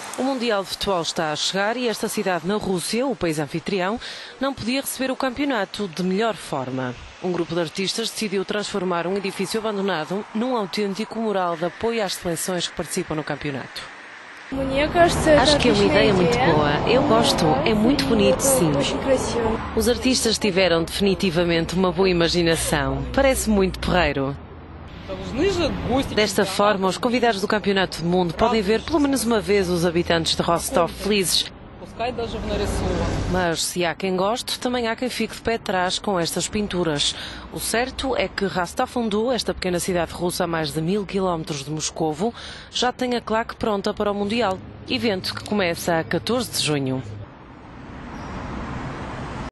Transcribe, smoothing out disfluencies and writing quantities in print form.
O Mundial de Futebol está a chegar e esta cidade na Rússia, o país anfitrião, não podia receber o campeonato de melhor forma. Um grupo de artistas decidiu transformar um edifício abandonado num autêntico mural de apoio às seleções que participam no campeonato. Acho que é uma ideia muito boa. Eu gosto. É muito bonito, sim. Os artistas tiveram definitivamente uma boa imaginação. Parece muito porreiro. Desta forma, os convidados do Campeonato do Mundo podem ver pelo menos uma vez os habitantes de Rostov felizes. Mas se há quem goste, também há quem fique de pé atrás com estas pinturas. O certo é que Rostov-on-Don, esta pequena cidade russa a mais de 1000 km de Moscovo, já tem a claque pronta para o Mundial, evento que começa a 14 de junho.